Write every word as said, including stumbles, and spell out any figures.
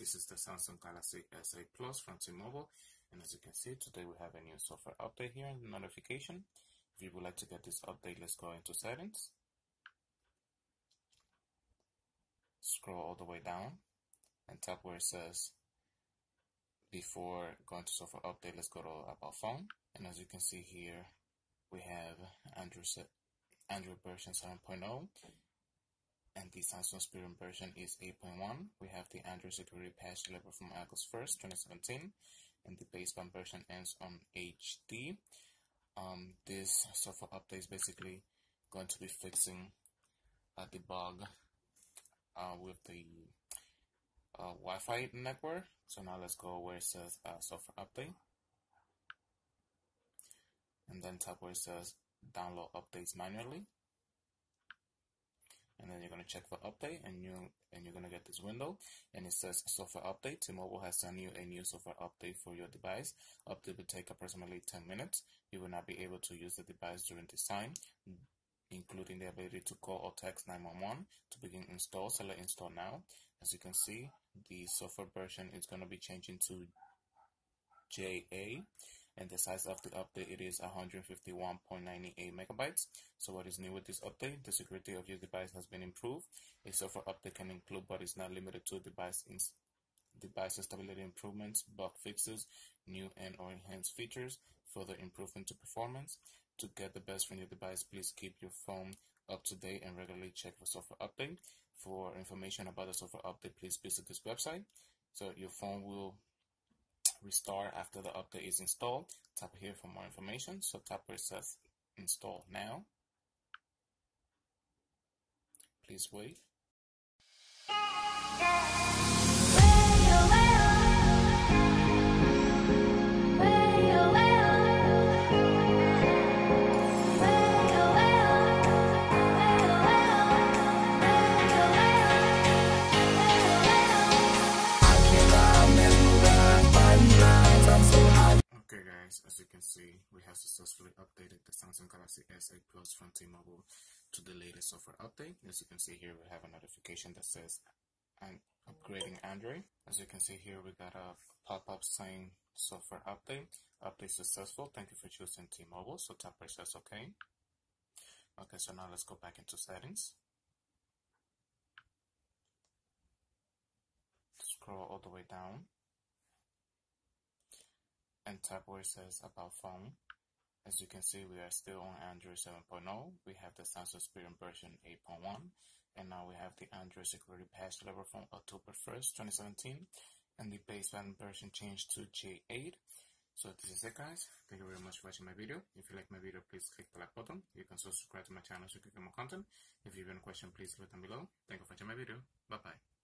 This is the Samsung Galaxy S eight Plus from T-Mobile, and as you can see, today we have a new software update here in the notification. If you would like to get this update, let's go into settings. Scroll all the way down and tap where it says before going to software update, let's go to about phone. And as you can see here, we have Android, Android version seven point oh. And the Samsung Spirit version is eight point one. We have the Android security patch delivered from August first, twenty seventeen, and the baseband version ends on H D. Um, this software update is basically going to be fixing uh, the bug uh, with the uh, Wi-Fi network. So now let's go where it says uh, software update, and then tap where it says download updates manually. And then you're going to check for update, and you and you're going to get this window, and it says software update. T-Mobile has sent you a new software update for your device. Update will take approximately ten minutes. You will not be able to use the device during this time, including the ability to call or text nine one one. To begin install, select install now. As you can see, the software version is going to be changing to J A. And the size of the update, it is one hundred fifty-one point nine eight megabytes. So what is new with this update? The security of your device has been improved. A software update can include, but is not limited to, device device stability improvements, bug fixes, new and or enhanced features, further improvement to performance. To get the best from your device, please keep your phone up to date and regularly check for software update. For information about the software update, please visit this website. So your phone will restart after the update is installed. Tap here for more information. So tap where it says install now. Please wait. Okay guys, as you can see, we have successfully updated the Samsung Galaxy S eight Plus from T-Mobile to the latest software update. As you can see here, we have a notification that says I'm upgrading Android. As you can see here, we got a pop-up saying software update. Update successful. Thank you for choosing T-Mobile. So tap where it says OK. Okay, so now let's go back into settings. Scroll all the way down and tap where it says about phone. As you can see, we are still on Android seven point oh. We have the Samsung Spirit version eight point one, and now we have the Android security patch delivered from October first, twenty seventeen, and the baseband version changed to J eight. So this is it guys. Thank you very much for watching my video. If you like my video, please click the like button. You can also subscribe to my channel so you can get more content. If you have any question, please leave them below. Thank you for watching my video. Bye bye.